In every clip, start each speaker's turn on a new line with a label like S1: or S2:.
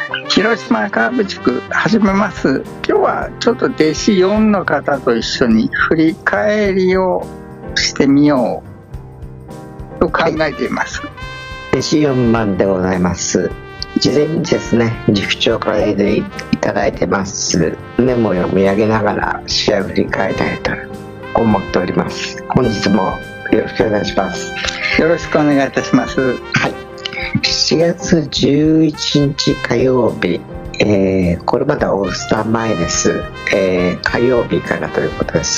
S1: 広島カープ地区始めます。今日はちょっと弟子4の方と一緒に振り返りをしてみようと考えています。
S2: 弟子4番でございます。事前にですね、塾長からいただいてますメモを読み上げながら試合を振り返りたいと思っております。本日もよろしくお願いします。
S1: よろしくお願いいたします。
S2: はい。7月11日火曜日、これまだオールスター前です。火曜日からということです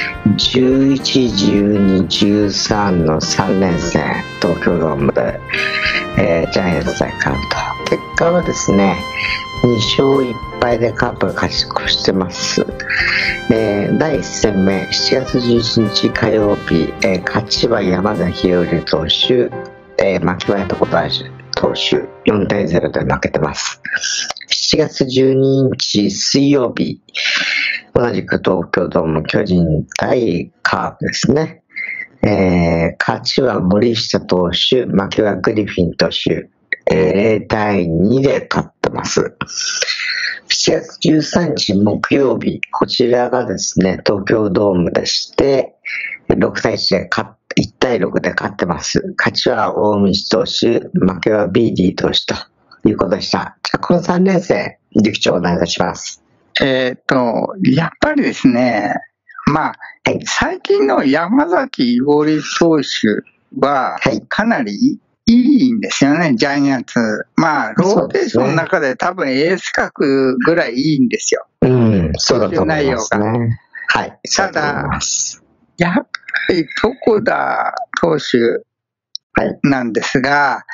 S2: 。11、12、13の3連戦、東京ドームで、ジャイアンツ対カープと。結果はですね、2勝1敗でカープが勝ち越してます。第1戦目、7月11日火曜日、勝ちは山崎伊織投手、負けは床大投手、4対0で負けてます。7月12日水曜日、同じく東京ドーム巨人対カープですね。勝ちは森下投手、負けはグリフィン投手、0対2で勝ってます。7月13日木曜日、こちらがですね、東京ドームでして、6対1で1対6で勝ってます。勝ちは大道投手、負けは BD 投手ということでした。じゃあこの3連戦、塾長お願いいたします。
S1: やっぱりですね、最近の山崎伊織投手はかなりいいんですよね、ジャイアンツ。ローテーションの中で多分エース格ぐらいいいんですよ。
S2: そうだと思いますね。はい。
S1: ただ、やっぱり床田投手なんですが、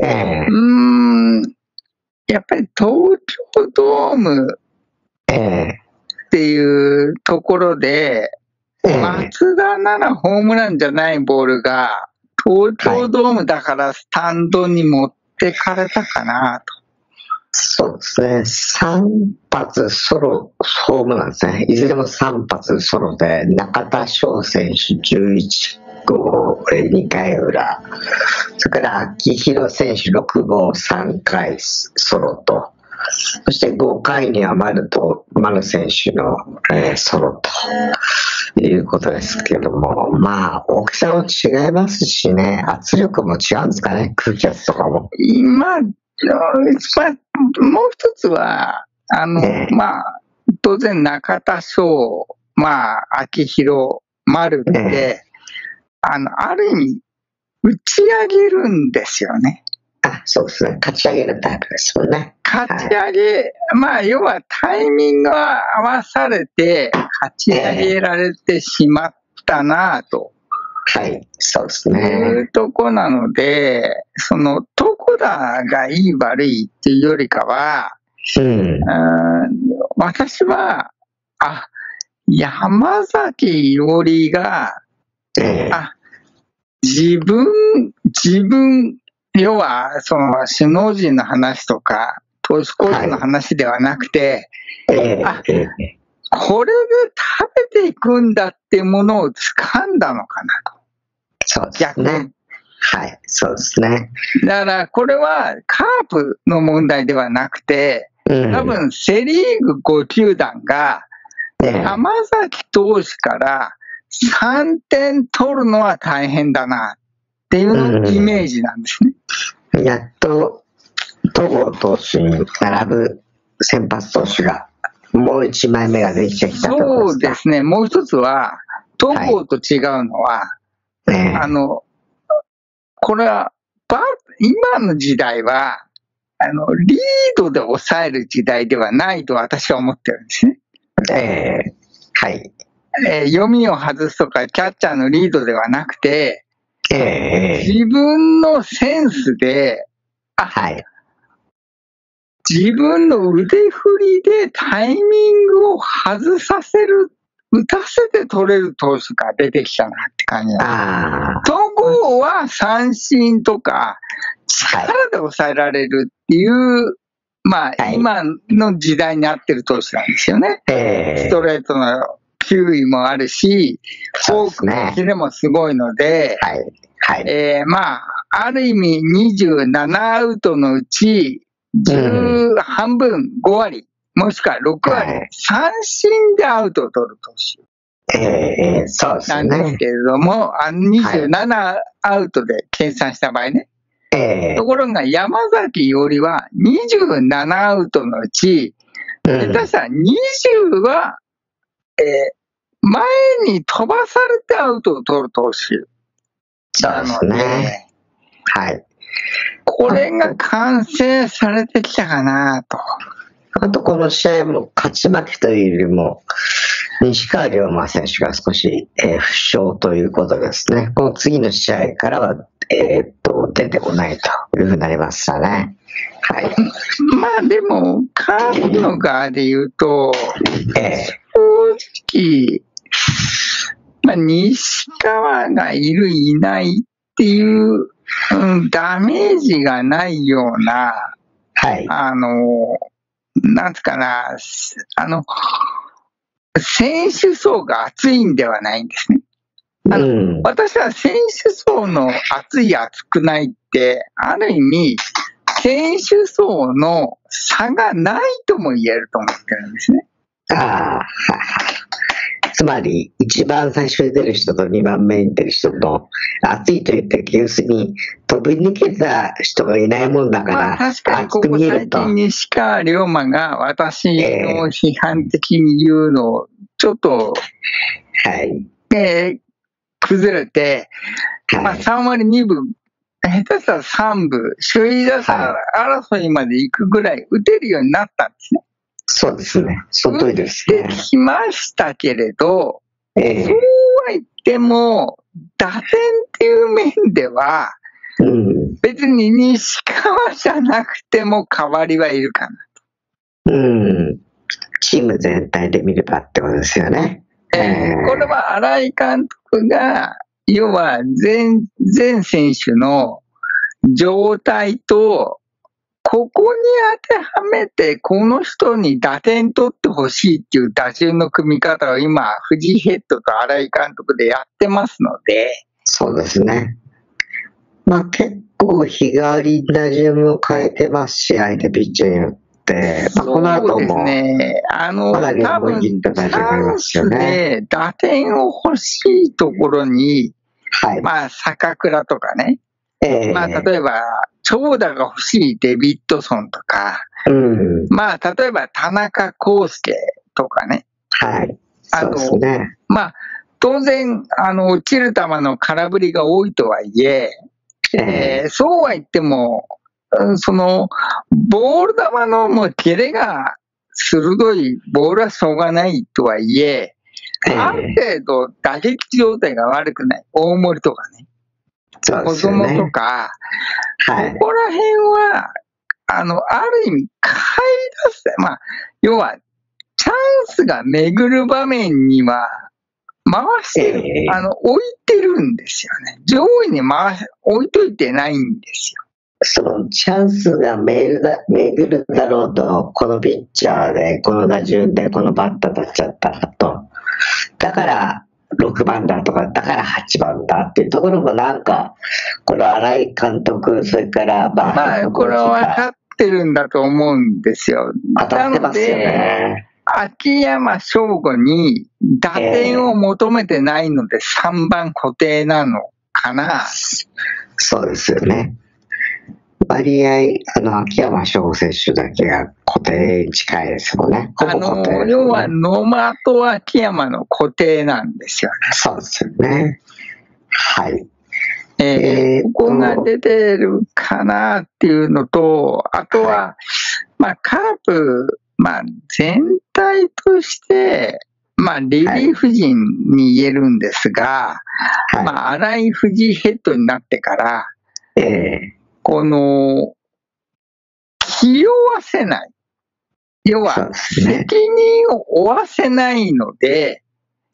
S1: やっぱり東京ドームっていうところで、松田ならホームランじゃないボールが、東京ドームだからスタンドに持ってかれたかなと。
S2: そうですね。3発ソロ、ホームランですね。いずれも3発ソロで、中田翔選手11号、2回裏。それから秋広選手6号3回ソロと。そして5回には丸選手の、ソロということですけども、大きさも違いますしね、圧力も違うんですかね、空気圧とかも。
S1: 今、もう一つは、当然中田翔、秋広、丸って、ある意味、打ち上げるんですよね。
S2: そうですね。勝ち上げるタイプですもんね。
S1: 勝ち上げ、要はタイミングが合わされて、勝ち上げられてしまったなぁと。
S2: はい、そうですね。
S1: いうとこなので、床田がいい悪いっていうよりかは、私は、山崎伊織が、自分、要は、首脳陣の話とか、投手コーチの話ではなくて、これで食べていくんだっていうものを掴んだのかなと。
S2: そうですね。はい、そうですね。
S1: だから、これはカープの問題ではなくて、多分セリーグ5球団が、山崎投手から3点取るのは大変だなっていうイメージなんですね。
S2: やっと戸郷投手に並ぶ先発投手がもう1枚目ができてきたところですか。
S1: そうですね。もう一つは戸郷と違うのは、これは今の時代はリードで抑える時代ではないと私は思ってるんですね。
S2: はい。
S1: 読みを外すとかキャッチャーのリードではなくて、自分のセンスで、自分の腕振りでタイミングを外させる、打たせて取れる投手が出てきたなって感じなんです。戸郷は三振とか力で抑えられるっていう、今の時代に合ってる投手なんですよね。ストレートの球威もあるし、フォークのキレもすごいので、ある意味27アウトのうち半分、5割、もしくは6割、三振でアウトを取る投手。
S2: そうですね。
S1: なんですけれども、27アウトで計算した場合ね。ところが山崎伊織は27アウトのうち、下手したら20は、前に飛ばされてアウトを取る投手なので、
S2: はい。
S1: これが完成されてきたかなと。
S2: あとこの試合も勝ち負けというよりも、西川龍馬選手が少し、負傷ということですね。この次の試合からは、出てこないというふうになりましたね。はい。
S1: まあでも、カープの側で言うと、正直、まあ、西川がいるいないっていう、ダメージがないような、
S2: はい。
S1: なんつかな、選手層が厚いんではないんですね。私は選手層の厚い厚くないって、ある意味、選手層の差がないとも言えると思ってるんですね。
S2: つまり、一番最初に出る人と二番目に出る人と、熱いと言って、要するに、飛び抜けた人がいないもんだから、
S1: まあ、確かにここ最近西川龍馬が私の批判的に言うのを、ちょっと、崩れて、まあ、3割2分、下手したら3分、首位打者争いまで行くぐらい打てるようになったんですね。
S2: そうですね。その通りですね。
S1: 打ってきましたけれど、そうは言っても、打点っていう面では、別に西川じゃなくても代わりはいるかなと。
S2: チーム全体で見ればってことですよね。
S1: これは新井監督が、要は全選手の状態と、ここに当てはめて、この人に打点取ってほしいっていう打順の組み方を今、藤井ヘッドと新井監督でやってますので。
S2: そうですね。まあ結構日替わり打順を変えてますし、相手ピッチャーによって。まあ、この後も
S1: そうですね。多分、チャンスで打点を欲しいところに、まあ、坂倉とかね。まあ、例えば、長打が欲しいデビッドソンとか、まあ、例えば田中康介とかね。まあ、当然、落ちる球の空振りが多いとはいえ、そうは言っても、ボール球のもう切れが鋭いボールはしょうがないとはいえ、ある程度打撃状態が悪くない。大森とかね。小園とか、ここら辺は、ある意味、買い出す。まあ、要は、チャンスが巡る場面には、回してる、置いてるんですよね。上位に置いといてないんですよ。
S2: そのチャンスが巡るだろうと、このピッチャーで、この打順で、このバッター立っちゃったと。だから、6番だとか、だから8番だっていうところもなんか、この新井監督、それから
S1: まあ、これは分かってるんだと思うんですよ。
S2: 当たってますよね。
S1: 秋山翔吾に打点を求めてないので3番固定なのかな。
S2: そうですよね。割合、秋山翔吾選手だけが固定に近いですもんね。
S1: 要は野間と秋山の固定なんですよね。
S2: そうですよね。はい。
S1: ここが出てるかなっていうのと、あとは、まあ、カープ、まあ、全体として、まあ、リリーフ陣に言えるんですが、まあ、新井藤井ヘッドになってから、この、気負わせない。要は、責任を負わせないので、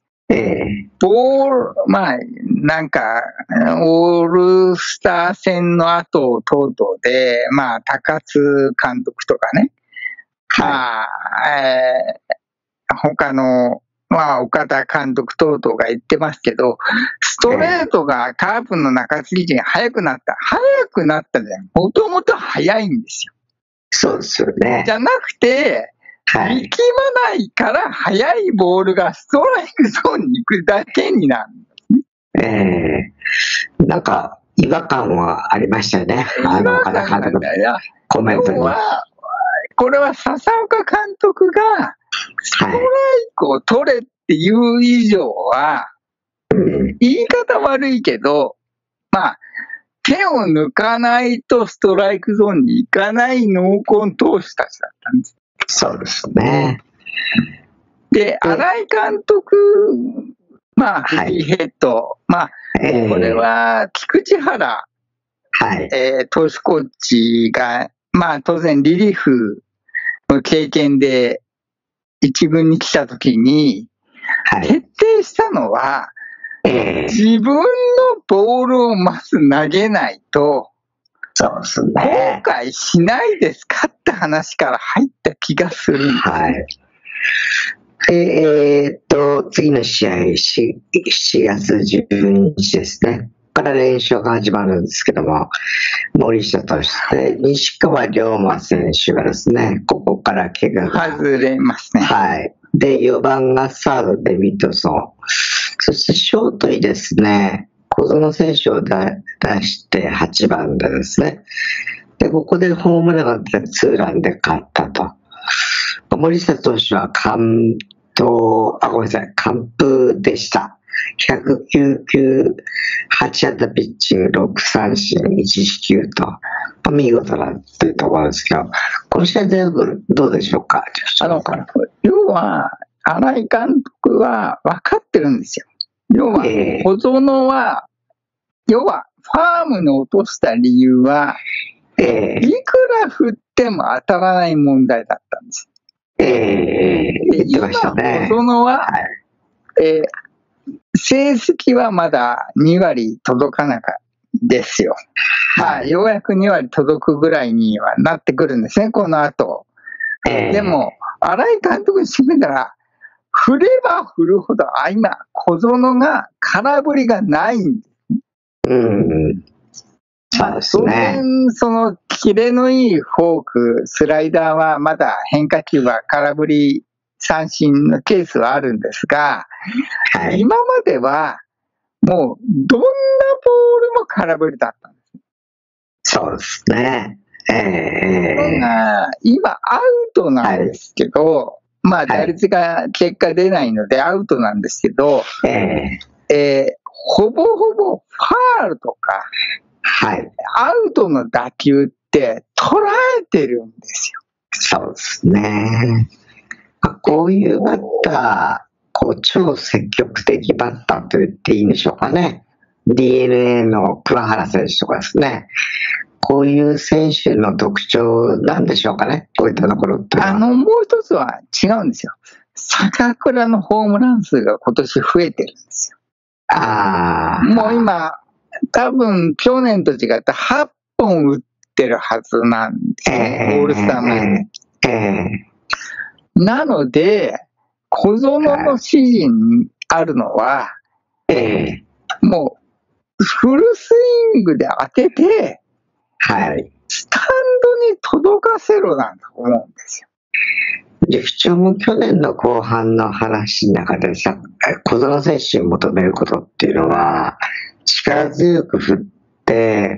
S1: まあ、なんか、オールスター戦の後等々で、まあ、高津監督とかね、まあ、他の、まあ、岡田監督等々が言ってますけど、ストレートがカープの中継ぎ陣速くなった。速くなったじゃん。もともと速いんですよ。
S2: そうですよね。
S1: じゃなくて、
S2: はい。
S1: 力まないから速いボールがストライクゾーンに行くだけになる。
S2: なんか、違和感はありましたよね。
S1: 違和感なんだよ。
S2: コメントに。
S1: これは笹岡監督が、ストライクを取れっていう以上は、言い方悪いけど、まあ、手を抜かないとストライクゾーンに行かない濃厚投手たちだったんです。
S2: そうですね。
S1: で、新井監督、まあ、フリーヘッド、まあ、これは菊池原、投手コーチが、まあ、当然リリーフの経験で一軍に来たときに、徹底したのは、自分のボールをまず投げないと、
S2: そうですね。
S1: 後悔しないですかって話から入った気がするんです。
S2: はい。次の試合、7月12日ですね。から練習が始まるんですけども、森下投手で、西川龍馬選手がですね、ここから怪我が
S1: 外れますね。
S2: はい。で、4番がサード、デビッドソン。そしてショートにですね、小園選手を出して8番でですね。で、ここでホームランが出てツーランで勝ったと。森下投手は完封でした。109球、8安打ピッチング、6三振、1四球と、見事だというところですけど、この試合全部どうでしょうか。
S1: 要は、新井監督は分かってるんですよ。要は、小園は、要は、ファームに落とした理由は、いくら振っても当たらない問題だったんです。今、小園は、成績はまだ2割届かなかったですよ。まあ、ようやく2割届くぐらいにはなってくるんですね、この後。でも、新井監督にしてみたら、振れば振るほど、今、小園が空振りがないんです。
S2: そうですね。
S1: 当然、その、キレのいいフォーク、スライダーはまだ変化球は空振り三振のケースはあるんですが、今までは、もう、どんなボールも空振りだったんです。
S2: そうですね。
S1: 今、アウトなんですけど、まあ、打率が結果出ないのでアウトなんですけど、ほぼほぼファールとか、アウトの打球って捉えてるんですよ。
S2: そうですね。こういうバッター、超積極的バッターと言っていいんでしょうかね。DNA の桑原選手とかですね。こういう選手の特徴なんでしょうかね。こういったところって。
S1: もう一つは違うんですよ。坂倉のホームラン数が今年増えてるんですよ。もう今、多分去年と違って8本打ってるはずなんですね。オールスター前に。なので、小園の指示にあるのは、もう、フルスイングで当てて、スタンドに届かせろなんて思うんですよ。
S2: 不調も去年の後半の話の中でさ、小園選手に求めることっていうのは、力強く振って、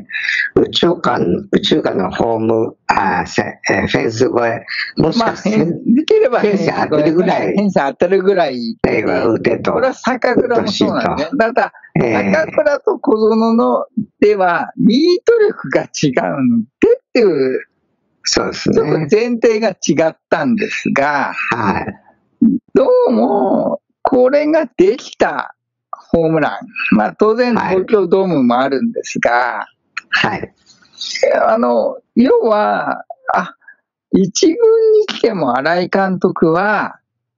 S2: 右中間のホーム、フェンス越え、もしかして、
S1: できればフェンス当たるぐらい。フェンス当たるぐらい。
S2: 打てと。
S1: これは坂倉もそうなんですね。ただ、坂倉と小園のでは、ミート力が違うんでっていう、
S2: そうですね。
S1: ちょっと前提が違ったんですが、どうも、これができたホームラン。まあ当然東京ドームもあるんですが、要は、一軍に来ても新井監督は、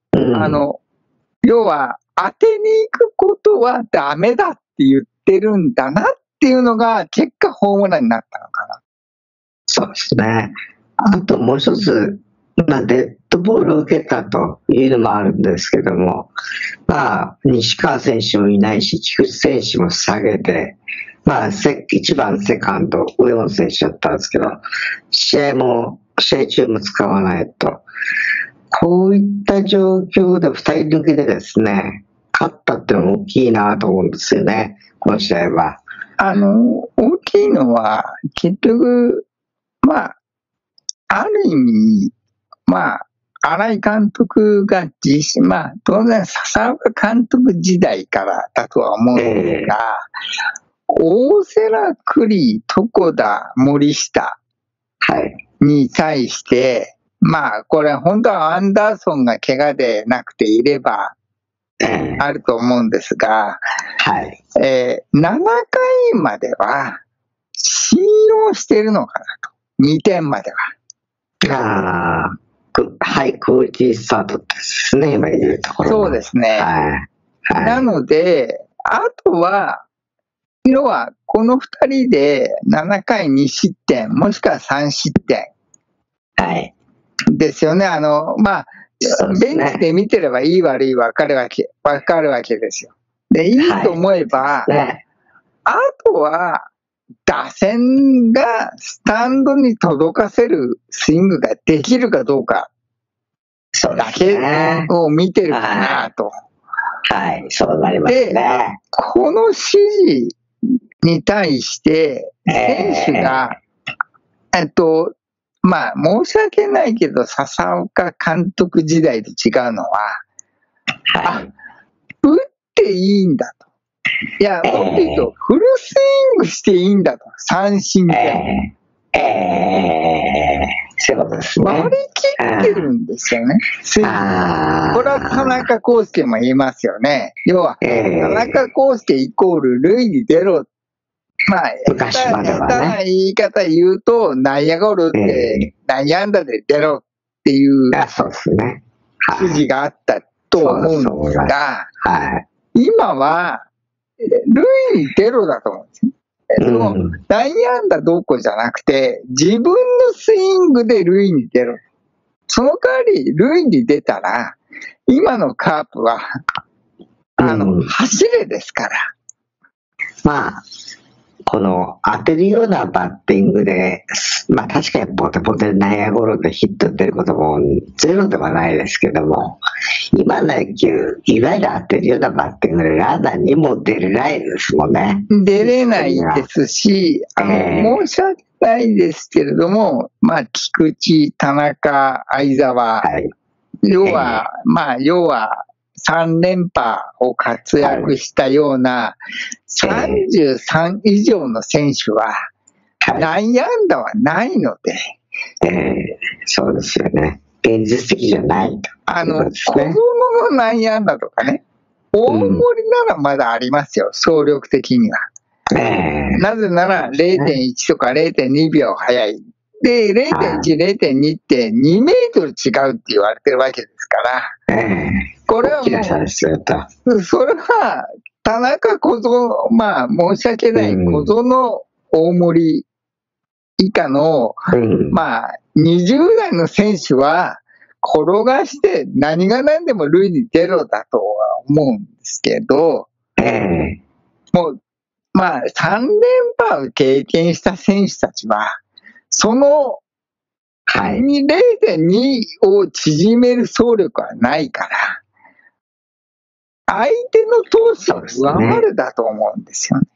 S1: 要は当てに行くことはダメだって言ってるんだなっていうのが結果ホームランになったのかな。
S2: そうですね。あともう一つ、デッドボールを受けたというのもあるんですけども、西川選手もいないし、菊池選手も下げて、1番セカンド、上本選手だったんですけど、試合も試合中も使わないと。こういった状況で2人抜きでですね、勝ったっていうのは大きいなと思うんですよね、この試合は。
S1: 大きいのは、結局、まあ、ある意味、まあ、新井監督がまあ、当然、笹岡監督時代からだとは思うんですが、大瀬良、栗、床田、森下に対して、まあ、これ本当はアンダーソンが怪我でなくていれば、あると思うんですが、7回までは信用してるのかなと。2点までは。
S2: ハイクオリティスタートですね、今言うところ。
S1: そうですね。なので、あとは、要は、この2人で7回2失点、もしくは3失点。ですよね。まあ、ベンチで見てればいい悪い分かるわけですよ。で、いいと思えば、あとは、打線がスタンドに届かせるスイングができるかどうかだけを見てるかなと。
S2: そうなりますね。
S1: で、この指示に対して、選手が、まあ、申し訳ないけど、笹岡監督時代と違うのは、打っていいんだと。いや、もっと言うと、フルスイングしていいんだと。三振で。
S2: そういうことですね。
S1: 割り切ってるんですよね。これは田中康介も言いますよね。要は、田中康介イコール塁に出ろ。まあ、
S2: 昔まではね。
S1: 下手な言い方言うと、内野ゴロって内野安打で出ろっていう指示があったと思うんですが、今は、塁に出ろだと思うんですよ。内野安打どうこうじゃなくて、自分のスイングで塁に出ろ。その代わり、塁に出たら、今のカープは、走れですから。
S2: まあ、この当てるようなバッティングで、まあ確かにボテボテ内野ゴロでヒット出ることもゼロではないですけども、今の野球、いわゆる当てるようなバッティングでランナーにも出れないですもんね。
S1: 出れないですし、申し訳ないですけれども、まあ菊池、田中、相澤、要は3連覇を活躍したような33以上の選手は内野安打はないので、
S2: そうですよね。現実的じゃないと、
S1: 小園の内野安打とかね、大盛りならまだありますよ、総力的には。なぜなら 0.1 とか 0.2 秒早い。で、0.1、0.2 って2メートル違うって言われてるわけですから、これはもう、それは、田中小園、まあ、申し訳ない、小園大森以下の、まあ、20代の選手は、転がして何が何でも塁に出ろだとは思うんですけど、もう、まあ、3連覇を経験した選手たちは、その、0.2 を縮める走力はないから、相手の投手を上回るだと思うんですよね。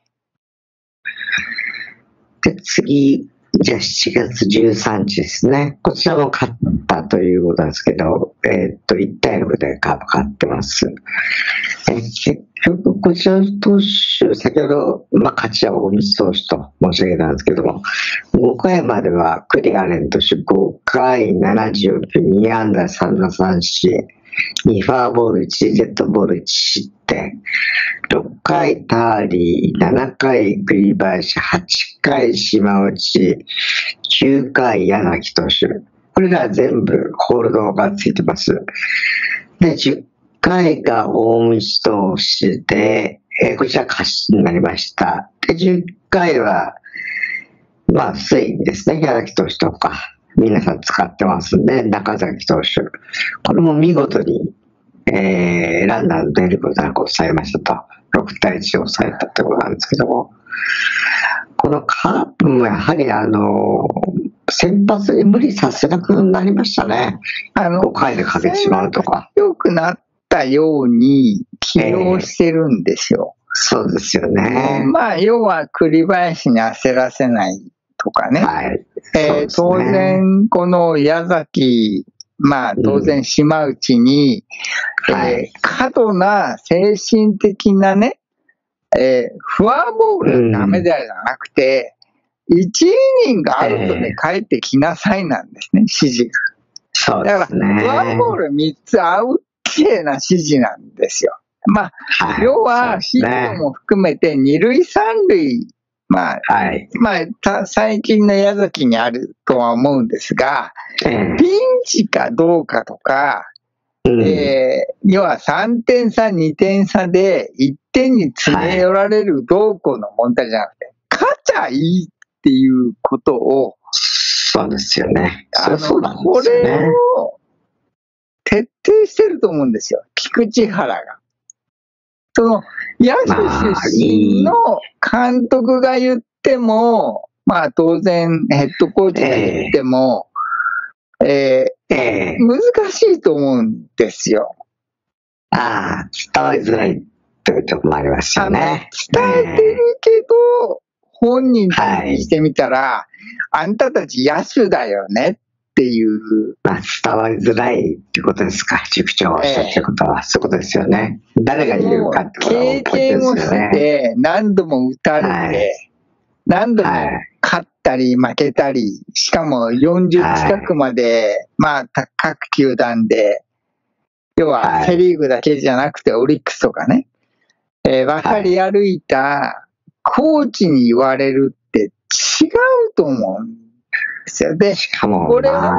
S2: で、次、じゃあ7月13日ですね。こちらも勝ったということなんですけど、1対6でカープ勝ってます。結局、こちらの投手、先ほど、まあ、勝ちは大道投手と申し上げたんですけども、5回まではクリアレン投手5回70球、2安打3打三振、2フォアボール1デッドボール1失点、6回ターリー、7回栗林、8回島内、9回柳投手、これら全部ホールドがついてます。で、10回が大道投手で、こちら勝ちになりました。で、10回は、まあ、スイングですね、柳投手とか、皆さん使ってますんで、中崎投手。これも見事に、ランナーの出ることなく抑えましたと。6対1を抑えたってことなんですけども、このカープもやはり先発に無理させなくなりましたね。5回でかけてしまうとか。
S1: 良くなったように起用してるんですよ。
S2: そうですよね。
S1: まあ、要は栗林に焦らせないとかね。
S2: はい。
S1: 当然、この矢崎、まあ、当然島内に、過度な精神的なね、フォアボールダメだよじゃなくて、1イニングアウトで帰ってきなさいなんですね、指示が。
S2: そうですね。
S1: だから、フォアボール3つアウトな指示なんですよ。まあ、要はヒットも含めて2塁3塁、まあ、最近の矢崎にあるとは思うんですが、ピンチかどうかとか、要は3点差、2点差で1点に詰め寄られるどうこうの問題じゃなくて、勝ちゃいいっていうことを、
S2: そうですよね。
S1: これを徹底してると思うんですよ、菊池原が。その、野手出身の監督が言っても、まあ当然ヘッドコーチが言っても、難しいと思うんですよ。
S2: 伝わりづらいというところもありますよね。
S1: 伝えてるけど、本人たちにしてみたら、あんたたち野手だよねっていう。
S2: 伝わりづらいってことですか、塾長がおっしゃってることは。そういうことですよね。誰が言うかってことが
S1: 経験をして、何度も打たれて、何度も勝ったり負けたり、しかも40近くまで、まあ各球団で、要はセリーグだけじゃなくてオリックスとかね、渡り歩いたコーチに言われるって違うと思うんですよ。で、これは、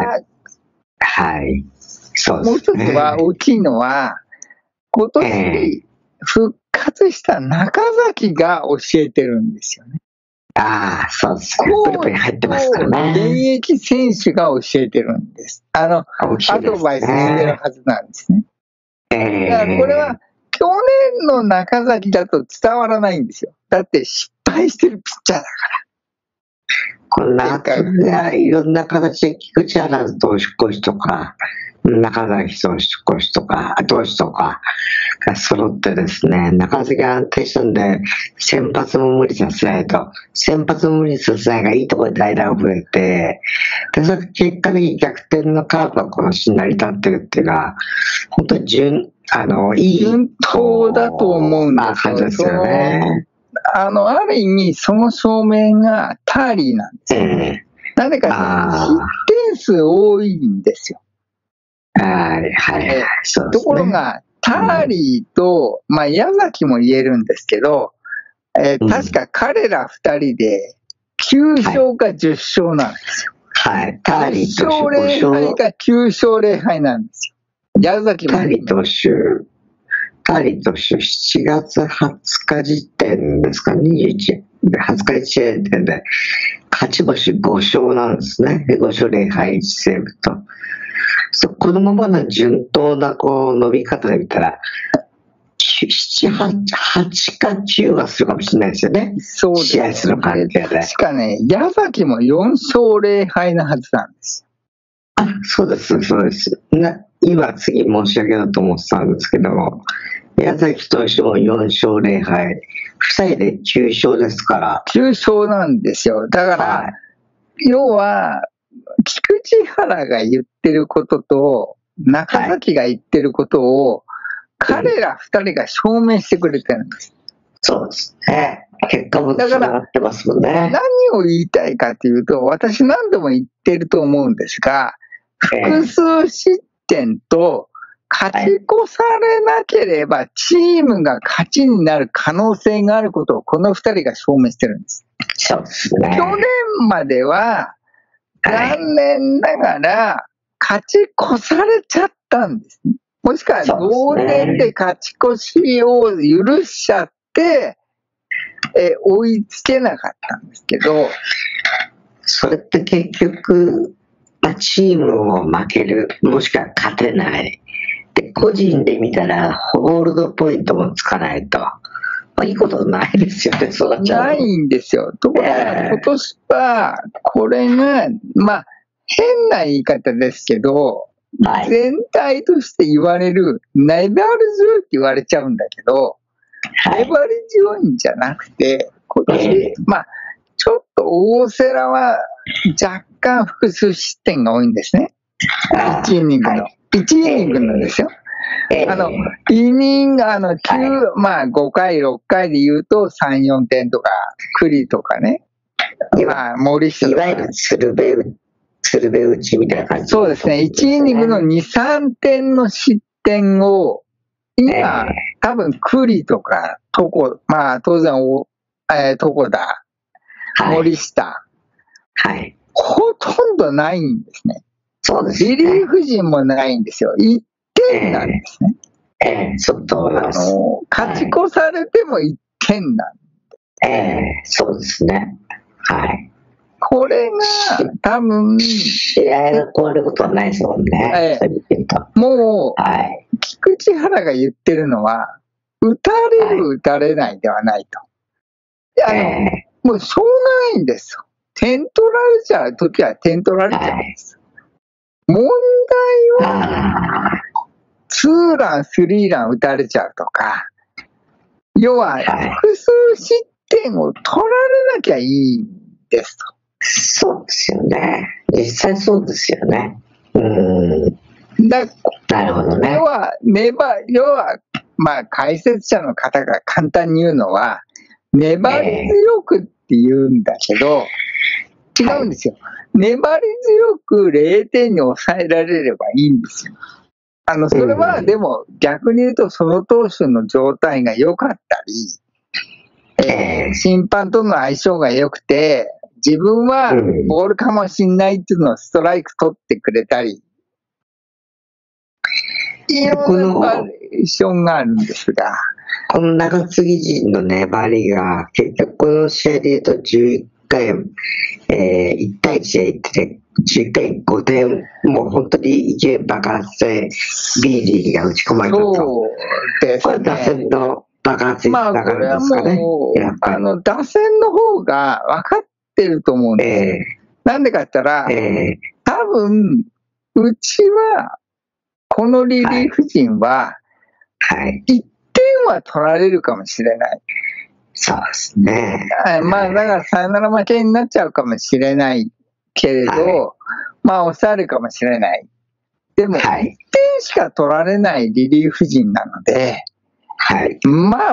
S1: もう一つは大きいのは、今年復活した中崎が教えてるんですよね。
S2: そうですね。ブルペン入ってますからね。
S1: 現役選手が教えてるんです。アドバイスしてるはずなんですね。だからこれは、去年の中崎だと伝わらないんですよ。だって失敗してるピッチャーだから。
S2: こんな、いろんな形で菊池原投手コーチとか、中崎投手コーチとか、投手とかが揃ってですね、中崎が安定したんで、先発も無理させないと、先発も無理させないがいいところで代打を増えて、で、それ結果的に逆転のカードがこの年に成り立ってるっていうのは、本当に順
S1: 当だと思うんですよね。ある意味、その証明がターリーなんですよ。なぜか失点数多いんですよ。ところが、ターリーと、まあ、矢崎も言えるんですけど、確か彼ら2人で9勝か10勝なんですよ。
S2: ターリーと
S1: 9勝0敗か9勝0敗なんですよ。矢崎も。
S2: ターリー投手7月20日時点ですか、20日時点で勝ち星5勝なんですね。5勝0敗1セーブと。このままの順当な伸び方で見たら、8か9はするかもしれないですよね。
S1: そうです。
S2: 試合する関係で。
S1: 確かね、矢崎も4勝0敗なはずなんですよ。
S2: そうです。今次申し上げようと思ってたんですけども、矢崎投手も4勝0敗、2人で9勝ですから。
S1: 9勝なんですよ。だから、要は、菊池原が言ってることと、中崎が言ってることを、彼ら2人が証明してくれてるんです。
S2: そうですね。結果もつながってますもんね。
S1: 何を言いたいかというと、私何度も言ってると思うんですが、複数失点と勝ち越されなければチームが勝ちになる可能性があることをこの2人が証明してるんです。
S2: そうですね。
S1: 去年までは残念ながら勝ち越されちゃったんですね。もしくは同点で勝ち越しを許しちゃって、追いつけなかったんですけど、
S2: それって結局、チームを負ける、もしくは勝てない。で、個人で見たらホールドポイントもつかないと。 いいことないですよね、そうなっちゃう。
S1: ないんですよ。ところが、今年は、これが、まあ、変な言い方ですけど、全体として言われる、粘り強いって言われちゃうんだけど、粘り強いんじゃなくて、今年、まあ、ちょっと大瀬良は若干複数失点が多いんですね。1イニングの。1イニングのですよ。イニング、まあ5回、6回で言うと3、4点とか、栗とかね。まあ、森下とか。
S2: いわゆる鶴瓶打ちみたいな感じ。
S1: そうですね。1イニングの2、3点の失点を、今、多分栗とか、まあ当然、床田、森下、ほとんどないんですね。
S2: そうですね。
S1: リリーフ陣もないんですよ。1点なんですね。
S2: ちょっと
S1: 勝ち越されても1点なん
S2: で。そうですね。はい。
S1: これが多分
S2: 試合が変わることはないですもんね。
S1: もう、菊池原が言ってるのは、打たれる、打たれないではないと。もうしょうがないんですよ。点取られちゃうときは点取られちゃうんです。問題は、2ラン、3ラン打たれちゃうとか、要は、複数失点を取られなきゃいいんですと。
S2: そうですよね。実際そうですよね。なるほどね。
S1: 要は、まあ、解説者の方が簡単に言うのは、粘り強くって言うんだけど、違うんですよ。粘り強く0点に抑えられればいいんですよ。それは、でも、逆に言うと、その投手の状態が良かったり、審判との相性が良くて、自分はボールかもしんないっていうのをストライク取ってくれたり、いろんなバリエーションがあるんですが。
S2: この中継ぎ陣の粘りが、結局この試合で言うと11回、1対1でいって11回5点、もう本当に勢い爆発で、ビーディーが打ち込まれたと。
S1: そうですね。
S2: これ打線の爆発につながるんですかね。
S1: 打線の方が分かってると思うんですよ。なんでかって言ったら、多分、うちは、このリリーフ陣は、1点は取られるかもしれない。
S2: そうですね。
S1: まあ、だからサヨナラ負けになっちゃうかもしれないけれど、まあ、抑えるかもしれない。でも、1点しか取られないリリーフ陣なので、まあ、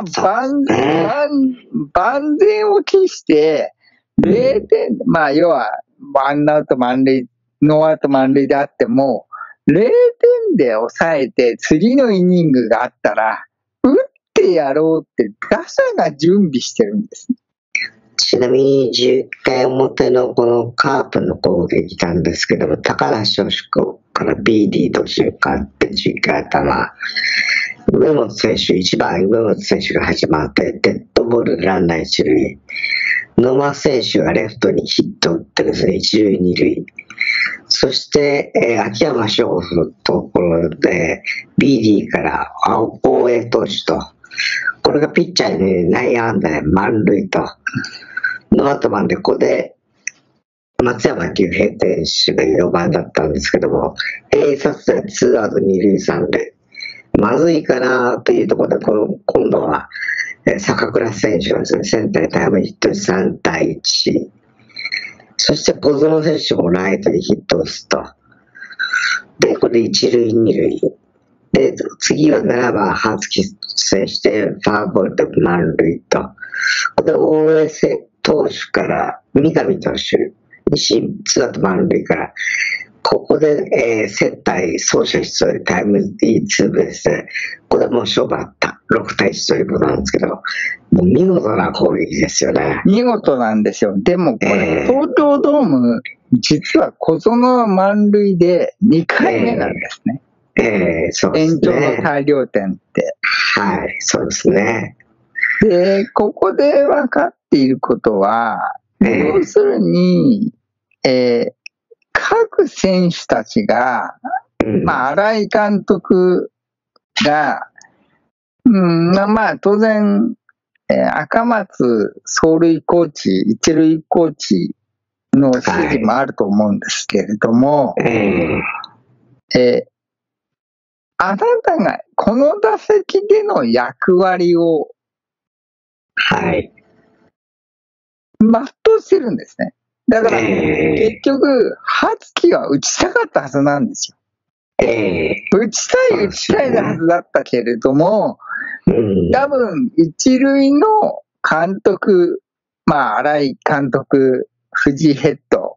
S1: 万全を期して、0点、まあ、要は、ワンアウト満塁、ノーアウト満塁であっても、0点で抑えて、次のイニングがあったら、打ってやろうって、打者が準備してるんです。
S2: ちなみに、10回表のこのカープの攻撃なんですけども、高梨投手からビーディー投手が勝って、10回頭、上本選手、1番上本選手が始まって、デッドボールランナー一塁。野間選手がレフトにヒットを打ってですね、一塁二塁。そして、秋山翔吾のところで、BD から大江投手と、これがピッチャーで内野安打で満塁と、ノーアウト満でここで、松山球平選手が4番だったんですけども、併殺で2アウト2塁3塁。まずいかなというところで、今度は、坂倉選手がですね、センターにタイムリーヒット3対1。そして小園選手もライトにヒットを打つと。で、これ一塁二塁。で、次は7番葉月選手でファーボールで満塁と。これ大江投手から三上投手にツーアウト満塁から、ここで、接待走者出場でタイムリーツーベースで、これも勝負あった。6対1ということなんですけど、もう見事な攻撃ですよね。
S1: 見事なんですよ。でもこれ、東京ドーム、実は小園満塁で2回目なんですね。
S2: そうですね。
S1: 延長の大量点って。
S2: はい、そうですね。
S1: で、ここで分かっていることは、要するに、各選手たちが、まあ、新井監督が、まあ、当然、 赤松走塁コーチ、一塁コーチの指示もあると思うんですけれども、あなたがこの打席での役割を、全うしてるんですね。だから、結局、羽月は打ちたかったはずなんですよ。打ちたいはずだったけれども、多分、一塁の監督、新井監督、藤井ヘッド、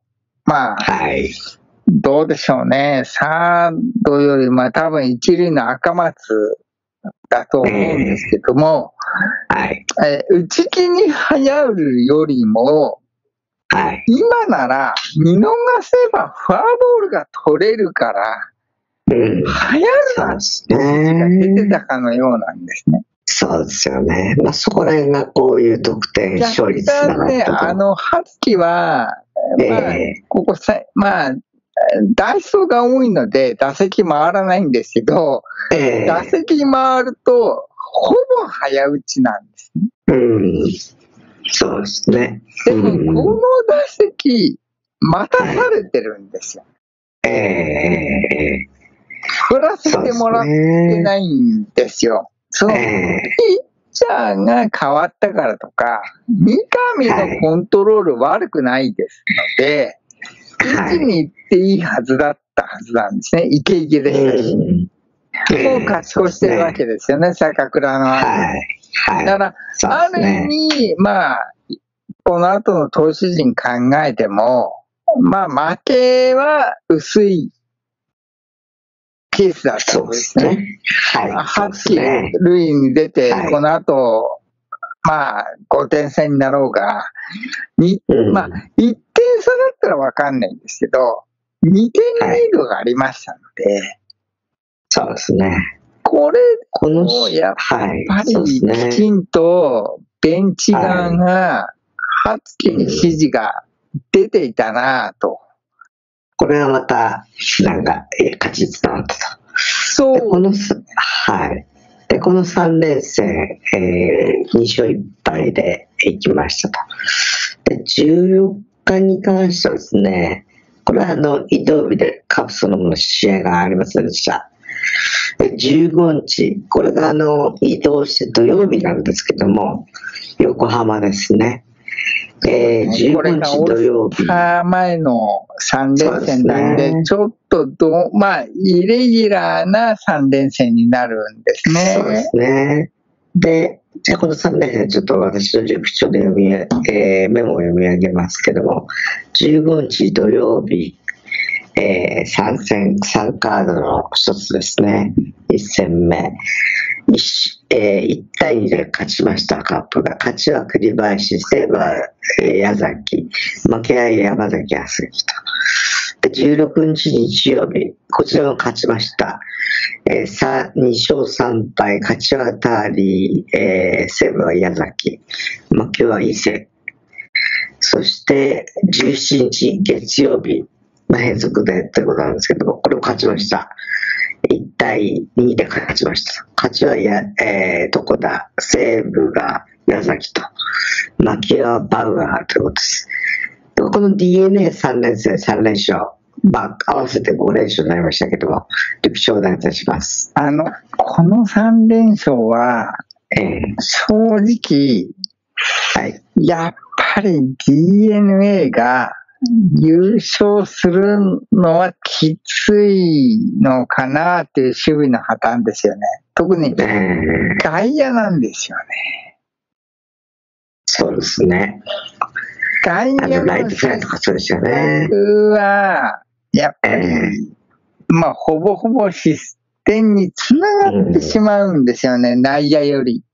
S1: どうでしょうね、サードよりも多分一塁の赤松だと思うんですけども、打ち気に早うるよりも、今なら見逃せばフォアボールが取れるから、早うなってが出てたかのようなんですね。
S2: そうですよね。そこら辺がこういう得点勝率だったと。
S1: 羽月は、ここ代走が多いので打席回らないんですけど、打席回るとほぼ早打ちなんですね。
S2: そうですね。
S1: でもこの打席待たされてるんですよ。振らせてもらってないんですよ。ピッチャーが変わったからとか、三上のコントロール悪くないですので、打ちに行っていいはずだったはずなんですね。イケイケでしたし。もう勝ち越してるわけですよね、坂倉のある。だから、ある意味、この後の投手陣考えても、負けは薄いケースだったんですね。8塁に出て、この後、5点差になろうが、1点差だったらわかんないんですけど、2点リードがありましたので、
S2: そうですね。
S1: これをやっぱりきちんとベンチ側が、羽月に指示が出ていたなぁと。
S2: これはまた、勝ちつながったと。
S1: そう。
S2: で、この3連戦、2勝1敗でいきましたと。で、14日に関してはですね、これは移動日でカブスの試合がありませんでした。で、15日、これが移動して土曜日なんですけども、横浜ですね。15日土曜日。
S1: 前の3連戦なんで、ちょっとイレギュラーな3連戦になるんですね。
S2: そうですね。で、じゃあこの3連戦、ちょっと私の塾長でメモを読み上げますけども、15日土曜日、3カードの一つですね。1戦目。1対2で勝ちましたカップが。勝ちは栗林、西武は矢崎、負けは山崎康之と。で、16日日曜日、こちらも勝ちました。2勝3敗、勝ちはターリー、西武は矢崎、負けは伊勢。そして、17日月曜日、変則でということなんですけども、これも勝ちました。1対2で勝ちました。勝ちは床田、西武が矢崎と、負けはバウアーということです。この DNA3 連戦3連勝、合わせて5連勝になりましたけども、陸長お願いいたします。
S1: この3連勝は、正直、やっぱり DNA が優勝するのはきついのかなっていう守備の破綻ですよね。特に外野なんですよね。
S2: そうですね。
S1: 外野
S2: ライトフライとかそうですよね。
S1: は、やっぱり、ほぼほぼ失点につながってしまうんですよね、内野より。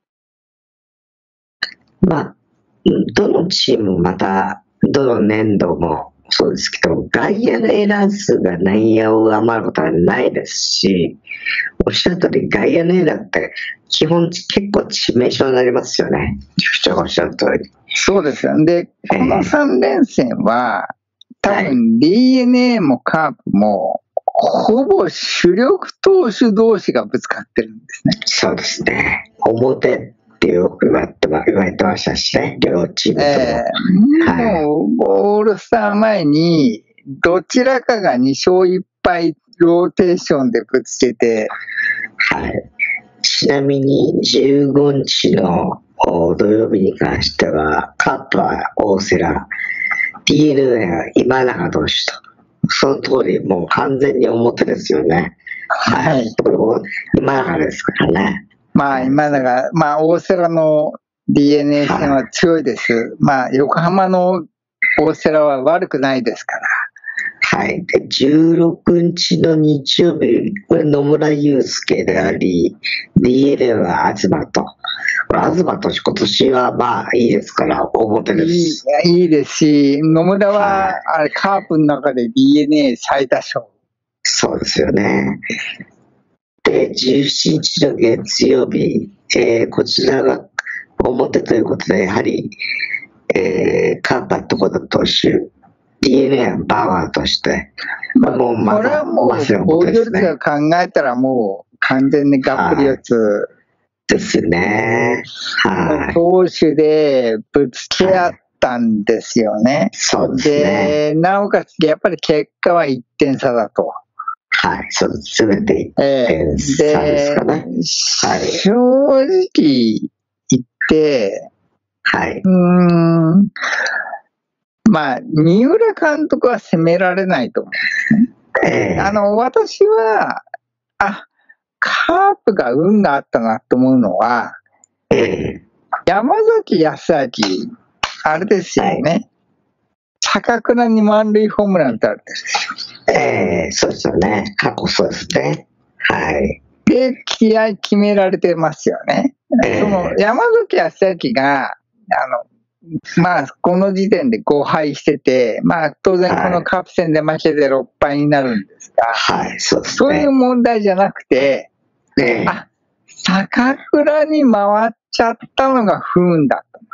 S2: どのチームまた、どの年度もそうですけど、外野のエラー数が内野を上回ることはないですし、おっしゃる通り外野のエラーって基本結構致命傷になりますよね。塾長がおっしゃる通り。
S1: そうですよ。で、この3連戦は、多分 DNA もカープも、ほぼ主力投手同士がぶつかってるんですね。
S2: そうですね。表ってよく言われてましたしね、両チームとも。
S1: もう、オールスター前に、どちらかが2勝1敗ローテーションでぶつけて、
S2: はい。ちなみに15日の土曜日に関しては、カープは大瀬良、DNA は今永投手と。その通り、もう完全に表ですよね。
S1: はい。
S2: これも今永ですからね。
S1: まあ、今永、まあ、大瀬良の DNA 戦は強いです。まあ、横浜の大瀬良は悪くないですから。
S2: はい。で、16日の日曜日、これ野村祐介であり、DNA は東と。これ東投手今年はまあいいですから、表です。
S1: いいですし、野村は、あれ、カープの中で DNA 最多勝。
S2: そうですよね。で、17日の月曜日、こちらが表ということで、やはり、カープはどこだ投手、DNA はバワーとして、
S1: まあ、もうこれはもう、防御率が考えたらもう完全にがっぷり四つ。
S2: ですね。
S1: はい。投手でぶつけ合ったんですよね。
S2: そうですね。
S1: で、なおかつやっぱり結果は1点差だと。
S2: はい、そうです。すべて1点差ですかね。
S1: はい、正直言って、
S2: はい。
S1: まあ、三浦監督は責められないと思うんですね。私は、カープが運があったなと思うのは、山崎康晃、あれですよね。はい、坂倉に満塁ホームランってあるんです
S2: よ。そうですよね。過去そうですね。はい。
S1: で、気合決められてますよね。その山崎康晃が、まあ、この時点で5敗してて、まあ、当然このカープ戦で負けて6敗になるんですが、
S2: はい、そうですね。
S1: そういう問題じゃなくて、坂倉に回っちゃったのが不運だと。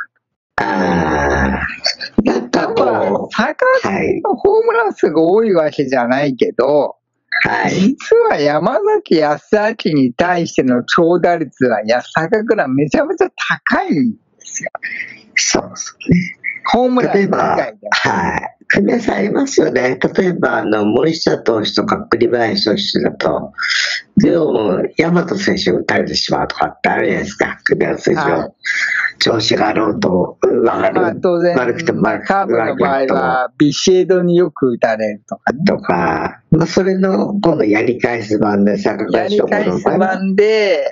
S2: なんかこう、
S1: 坂倉のホームラン数が多いわけじゃないけど、はい、実は山崎康晃に対しての長打率は坂倉めちゃめちゃ高いんですよ。
S2: そうですね。
S1: ホームラン以外で。
S2: はい。組み合わせありますよね。例えば、森下投手とか栗林投手だと、でも、大和選手が打たれてしまうとかってあるじゃないですか。組み合わせ上。調子があろうと、
S1: 当然、
S2: 悪くても悪くても。
S1: カープの場合は、ビシエドによく打たれるとかね。
S2: とか、まあ、それの、今度やり返す版で、坂倉
S1: やり返す版で、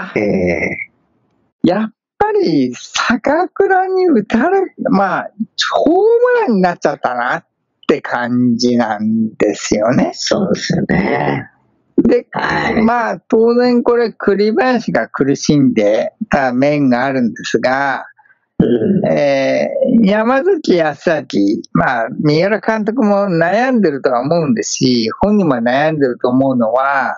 S1: やっぱり坂倉に打たれ、まあ、ホームランになっちゃったなって感じなんですよね。
S2: そうですよね。
S1: で、まあ、当然これ、栗林が苦しんでた面があるんですが、山崎康晃、まあ、三浦監督も悩んでるとは思うんですし、本人も悩んでると思うのは、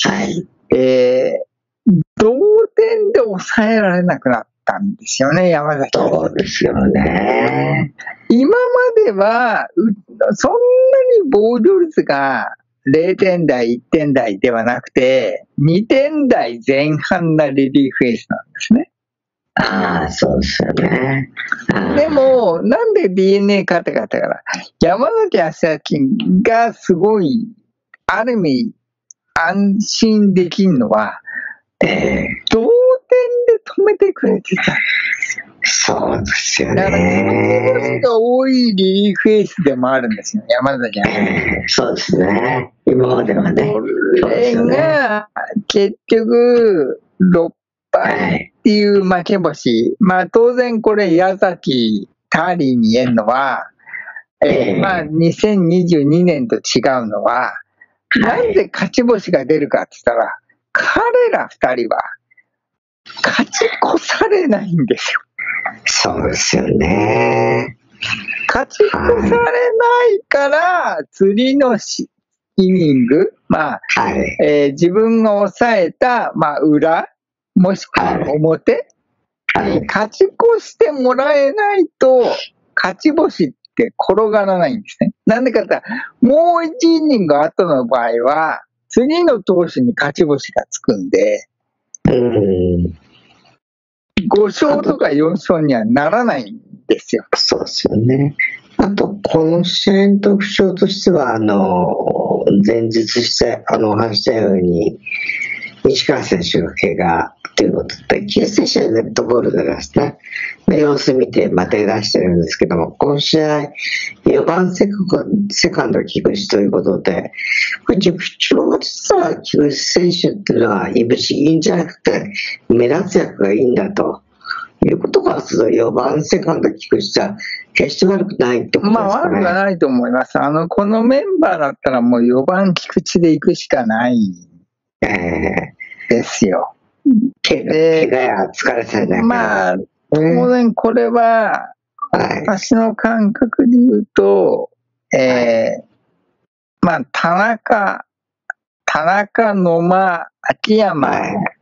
S1: 同点で抑えられなくなったんですよね、山崎。
S2: そうですよね。
S1: 今までは、そんなに防御率が0点台、1点台ではなくて、2点台前半なリリーフエースなんですね。
S2: そうですよね。
S1: でも、なんで DNA 勝ったかってから、山崎康晃がすごい、ある意味、安心できるのは、同点で止めてくれてたんですよ。
S2: そうですよね。
S1: だから、勝ちが多いリリーフエースでもあるんですよ、山崎康
S2: 晃。そうですね。今まではね。
S1: これが、結局、6敗っていう負け星。まあ、当然これ、矢崎、ターリーに言えるのは、まあ、2022年と違うのは、なんで勝ち星が出るかって言ったら、彼ら2人は、勝ち越されないんですよ。
S2: そうですよね。
S1: 勝ち越されないから、次のイニング、まあ、自分が抑えた、まあ、裏、もしくは表、勝ち越してもらえないと、勝ち星って転がらないんですね。なんでかって言ったら、もう1イニング後の場合は、次の投手に勝ち星がつくんで、 5勝とか4勝にはならないんですよ。
S2: そうですよね。あと、この試合の特徴としては、前日して、お話したように、西川選手が怪我ということで、9選手はデッドボールでですね、様子見て、出だしてるんですけども、この試合、4番セカンド菊池ということで、これ不調が実は菊池選手っていうのは、いぶしいいんじゃなくて、目立つ役がいいんだと。いうことからすると4番セカンド菊池は決して悪くないってことですかね。
S1: 悪くはないと思います。このメンバーだったらもう4番菊池で行くしかないですよ。
S2: 怪我や疲れさえない。
S1: 当然これは、私の感覚で言うと、田中、野間、秋山、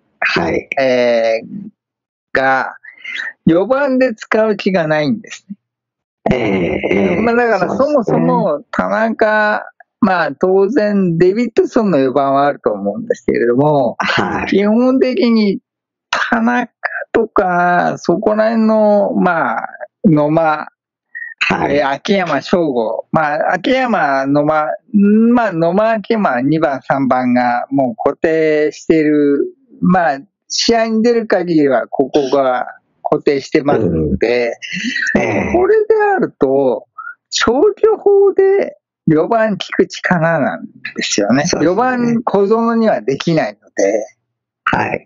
S1: が4番で使う気がないんですね。だからそもそも田中、当然デビッドソンの4番はあると思うんですけれども、基本的に田中とかそこら辺の野間、秋山翔吾、秋山野間、野間秋山2番3番がもう固定している、試合に出る限りはここが固定してますので、これであると消去法で4番菊池かななんですよね。4番小園にはできないので、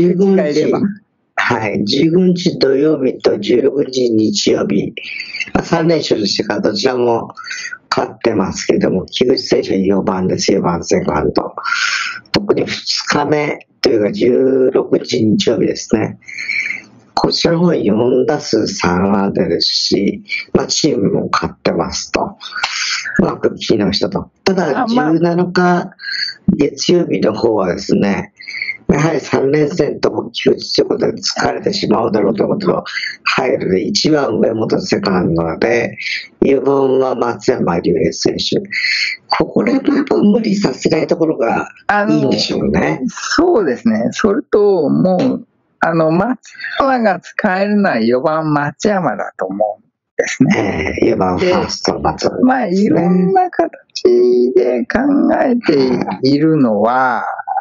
S2: 15日土曜日と16日日曜日、3連勝でしたからどちらも勝ってますけども、菊池選手は4番です、4番セカンド。特に2日目というか16日日曜日ですね。こちらの方は4打数3安打ですし、チームも勝ってますと。うまく機能したと。ただ、17日月曜日の方はですね、やはり3連戦とも休日ということで疲れてしまうだろうということの入るで、1番上本セカンドで、4番は松山竜平選手。ここでやっぱ無理させないところがいいんでしょうね。
S1: そうですね。それと、もう、松山が使えるのは4番松山だと思うんですね。
S2: 4番ファースト松山、
S1: いろんな形で考えているのは、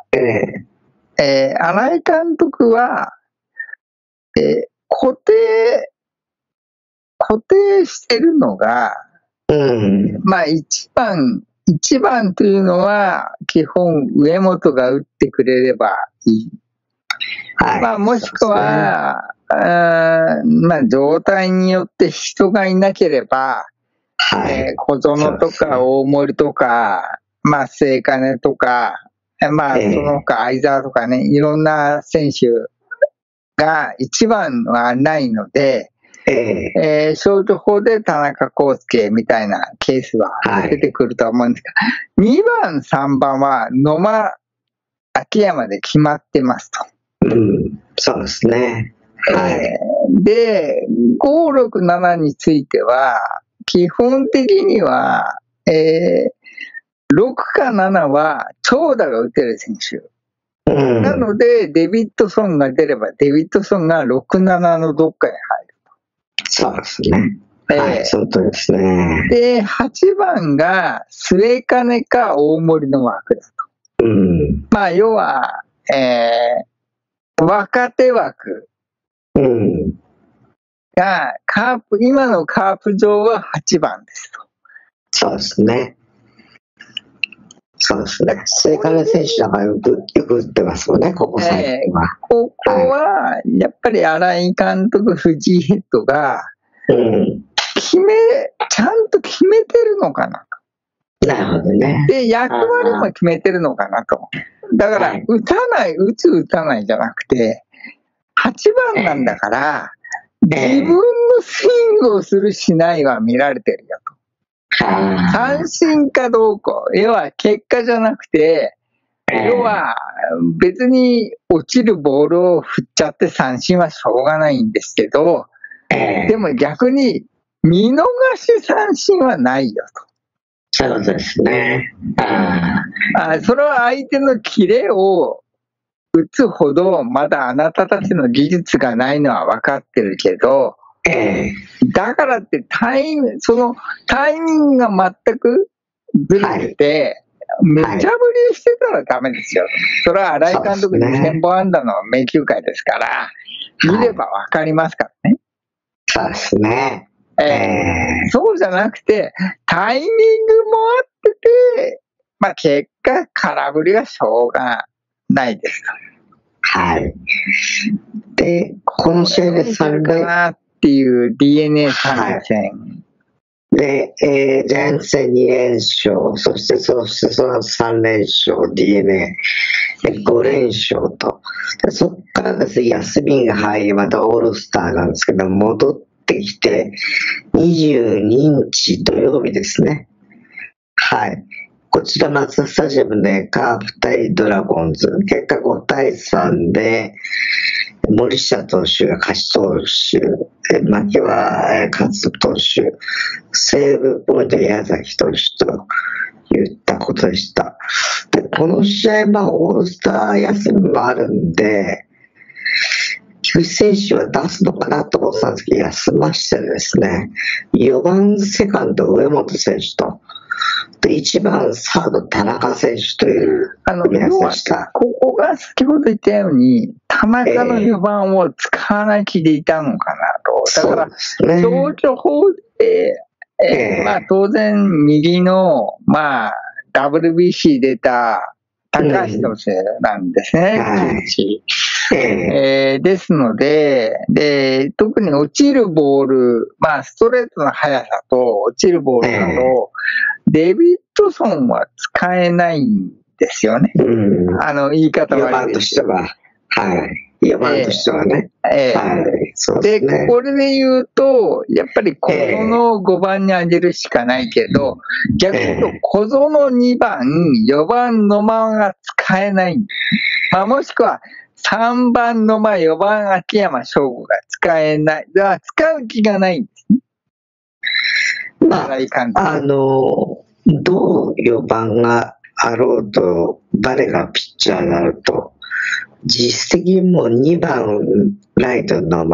S1: 新井監督は、固定してるのが、1番というのは基本上本が打ってくれればいい。もしくは、状態によって人がいなければ、小園とか大森とか、末金とか、その他相澤とかね、いろんな選手が1番はないので、消去法で田中康介みたいなケースは出てくると思うんですが、2番、3番は野間、秋山で決まってますと。
S2: そうですね。
S1: で、5、6、7については、基本的には、6か7は長打が打てる選手。なので、デビッドソンが出れば、デビッドソンが6、7のどっかに入る。
S2: そうですね。その通りですね。
S1: で、8番が末金か大森の枠だと。要は、若手枠が今のカープ上は8番ですと。
S2: そうですね。そうですね。末金選手なんかよく打ってますもんね、ここ最近は。
S1: ここは、やっぱり新井監督、藤井ヘッドが、ちゃんと決めてるのかな
S2: と。なるほどね。
S1: で、役割も決めてるのかなと。だから、打たないじゃなくて、8番なんだから、自分のスイングをするしないは見られてるよと。三振かどうか、要は結果じゃなくて、要は別に落ちるボールを振っちゃって三振はしょうがないんですけど、でも逆に見逃し三振はないよと。
S2: そうですね。
S1: それは相手のキレを打つほどまだあなたたちの技術がないのは分かってるけど、だからってそのタイミングが全くずれてて、無茶ぶりしてたらダメですよ。それは新井監督2000本安打の名球会ですから、見れば分かりますからね。
S2: そうですね。
S1: そうじゃなくて、タイミングもあってて、まあ結果、空振りはしょうがないです。
S2: はい。で、この試合で3連
S1: 勝っていう DNA3 連戦。
S2: で、ジャイアンツ戦2連勝、そしてその3連勝、DNA5 連勝と。そこからですね、休みが入り、またオールスターなんですけど、戻ってきて、22日土曜日ですね。はい。こちらマツダスタジアムでカープ対ドラゴンズ、結果5対3で、森下投手が勝ち投手、負けは勝投手、セーブポイント宮崎投手といったことでした。でこの試合、オールスター休みもあるんで、菊池選手は出すのかなと思ってたんですけど、休ましてですね、4番セカンド上本選手と、1番サード田中選手という組み合わせでした。
S1: ここが先ほど言ったように、田中の4番を使わない気でいたのかなと。だから、情緒法で、当然、右の、WBC 出た高橋投手なんですね、ですので、特に落ちるボール、ストレートの速さと落ちるボールだと、デビッドソンは使えないんですよね。言い方は。
S2: 4番としては。はい。4番としてはね。
S1: で、これで言うと、やっぱり小園を5番に上げるしかないけど、逆に言うと小園2番、4番野間が使えない。もしくは3番野間、4番秋山翔吾が使えない。使う気がないんですね。
S2: どう4番があろうと、誰がピッチャーになると、実績にも2番ライトの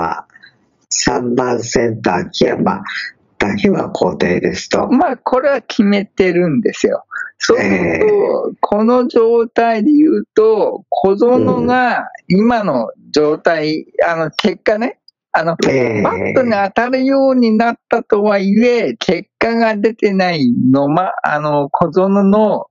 S2: 3番センター秋山だけは固定ですと。
S1: これは決めてるんですよ。そうすると、この状態で言うと、小園が今の状態、結果ね、バットに当たるようになったとはいえ、結果が出てない小園の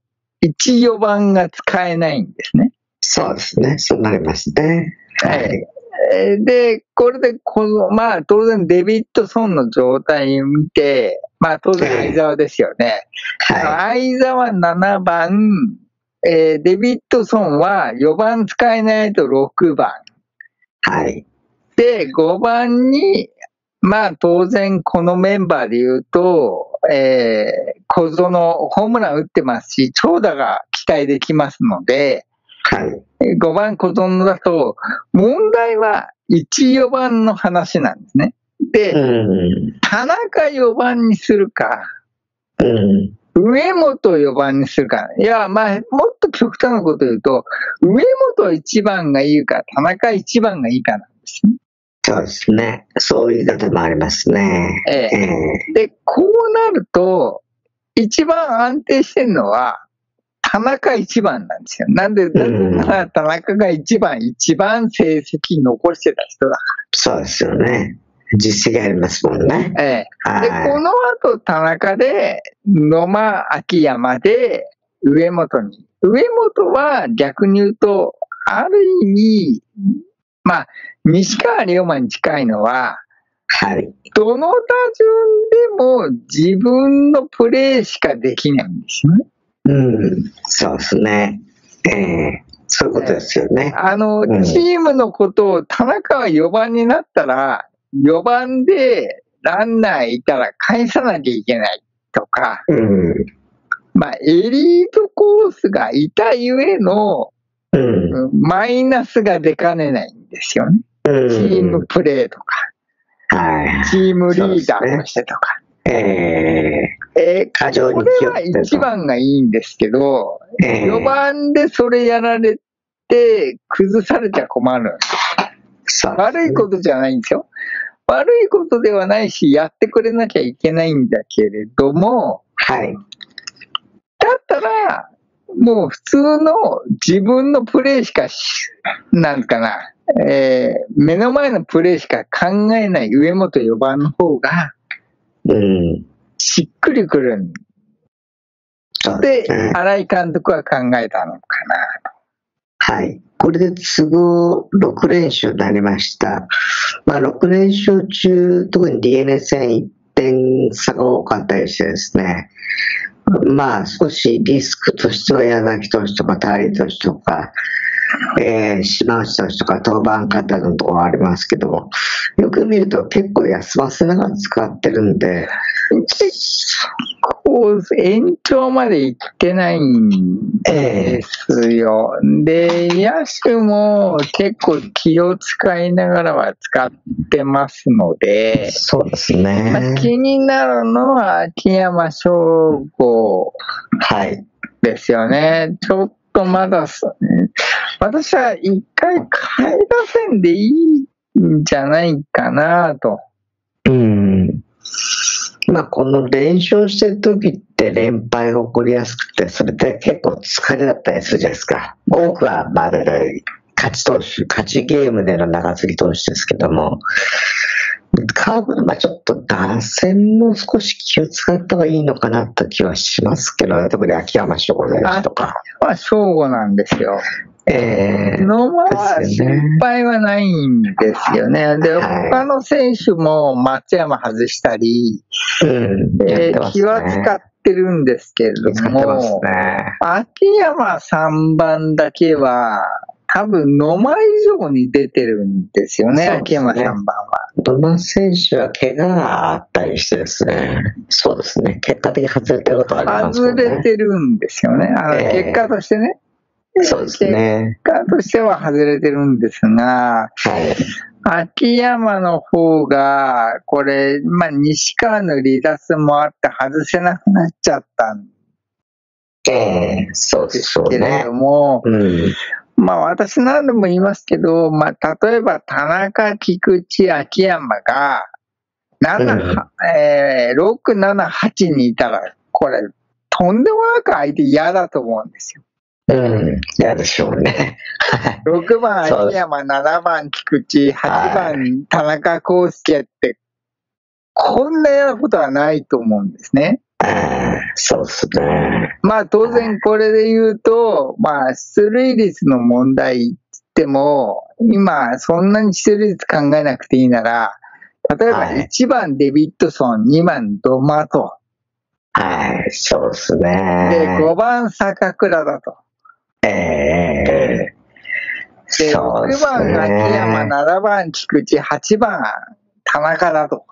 S1: 1、4番が使えないんですね。
S2: そうですね。そうなりますね。はい。
S1: で、これで当然デビッドソンの状態を見て、当然相澤ですよね。相澤7番、デビッドソンは4番使えないと6番。
S2: はい。
S1: で、5番に、当然このメンバーで言うと、小園、ホームラン打ってますし、長打が期待できますので、5番小園だと、問題は1、4番の話なんですね。で、田中4番にするか、上本4番にするか。いや、もっと極端なこと言うと、上本1番がいいか、田中1番がいいかなんですね。
S2: そうですね。そういう言い方もありますね。
S1: で、こうなると、一番安定してるのは、田中1番なんですよ。なんで田中が一番成績残してた人だから。
S2: そうですよね。実績ありますもんね。
S1: で、この後田中で、野間、秋山で、上本に。上本は逆に言うと、ある意味、西川龍馬に近いのは、どの打順でも自分のプレーしかできないんですよね。
S2: そうですね。そういうことですよね。
S1: チームのことを田中は4番になったら、4番でランナーいたら返さなきゃいけないとか、エリートコースがいたゆえの、マイナスが出かねないんですよね。チームプレーとか、チームリーダーとしてとか。これは1番がいいんですけど、4番でそれやられって崩されちゃ困る。悪いことじゃないんですよ。悪いことではないし、やってくれなきゃいけないんだけれども、
S2: はい。
S1: だったら、もう普通の自分のプレーしかなんかな、目の前のプレーしか考えない上本4番の方が、しっくりくるんで、新井監督は考えたのかな
S2: と。はい。これで都合6連勝になりました。まあ、6連勝中、特に DNA 戦1点差が多かったりしてですね、まあ、少しリスクとしては矢崎投手とかタイ投手とか、島内投手とか登板方のところはありますけども、よく見ると結構休ませながら使ってるんで、
S1: 延長まで行ってないんですよ。で、野手も結構気を使いながらは使ってますので、
S2: そうですね。
S1: まあ、気になるのは秋山翔吾ですよね。ちょっとまだ、私は一回変え出せんでいいんじゃないかなと。
S2: まあ、この連勝してる時って連敗が起こりやすくて、それって結構疲れだったりするじゃないですか。多くはまだ勝ちゲームでの長継ぎ投手ですけども、カーブのちょっと打線も少し気を使った方がいいのかなって気はしますけどね、特に秋山翔吾選手とか。
S1: 翔吾なんですよ。野間は心配はないんですよね。で、他の選手も松山外したり、気は使ってるんですけれども、秋山3番だけは、多分野間以上に出てるんですよね、秋山3番は。
S2: 野間選手は怪我があったりしてですね、そうですね、結果的に外れてることはありますね。
S1: 外れてるんですよね、結果としてね。
S2: そうですね。
S1: 結果としては外れてるんですが、秋山の方が、これ、まあ、西川の離脱もあって外せなくなっちゃったん
S2: そうです
S1: けれども、まあ私何度も言いますけど、まあ例えば田中、菊池、秋山が6、7、8にいたら、これとんでもなく相手嫌だと思うんですよ。
S2: 嫌でしょうね。
S1: 6番秋山、7番菊池、8番田中康介って、こんな嫌なことはないと思うんですね。
S2: そうですね。
S1: まあ当然これで言うと、まあ出塁率の問題っても、今そんなに出塁率考えなくていいなら、例えば1番デビッドソン、2番ドマと。
S2: そうですね。
S1: で、5番坂倉だと。で、6番秋山、7番菊池、8番田中だと。